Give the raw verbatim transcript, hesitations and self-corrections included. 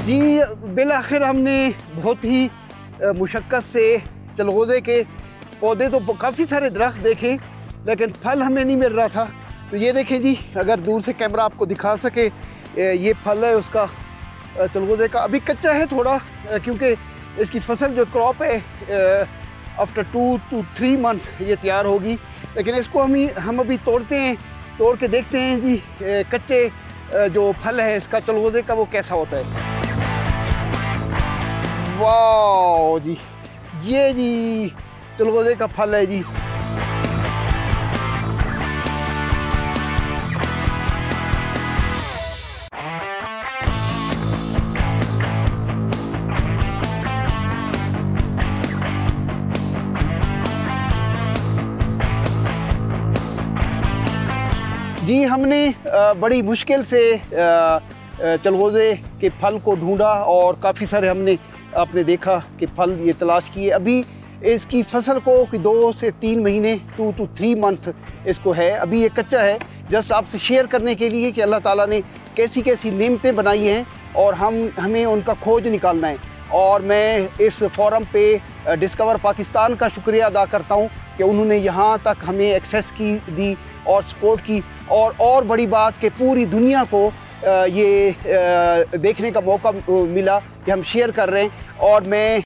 जी bill आखिर हमने बहुत ही मुशक्क़त से चलगोज़े के पौधे तो काफ़ी सारे दरख्त देखे, लेकिन फल हमें नहीं मिल रहा था। तो ये देखें जी, अगर दूर से कैमरा आपको दिखा सके, ये फल है उसका चलगोज़े का। अभी कच्चा है थोड़ा, क्योंकि इसकी फसल जो क्रॉप है after two two three month ये तैयार होगी। लेकिन इसको हम ही हम अभी तोड़ते हैं, तोड़ के देखते हैं जी कच्चे जो फल है इसका चलगोज़े का वो कैसा होता है। वाह जी, ये जी चलगोज़े का फल है जी। जी हमने बड़ी मुश्किल से चलगोज़े के फल को ढूंढा और काफ़ी सारे हमने आपने देखा कि फल ये तलाश किए। अभी इसकी फसल को कि दो से तीन महीने टू टू थ्री मंथ इसको है, अभी ये कच्चा है। जस्ट आपसे शेयर करने के लिए कि अल्लाह ताला ने कैसी कैसी नेमतें बनाई हैं और हम हमें उनका खोज निकालना है। और मैं इस फोरम पे डिस्कवर पाकिस्तान का शुक्रिया अदा करता हूँ कि उन्होंने यहाँ तक हमें एक्सेस की दी और सपोर्ट की। और और बड़ी बात कि पूरी दुनिया को ये देखने का मौका मिला कि हम शेयर कर रहे हैं। और मैं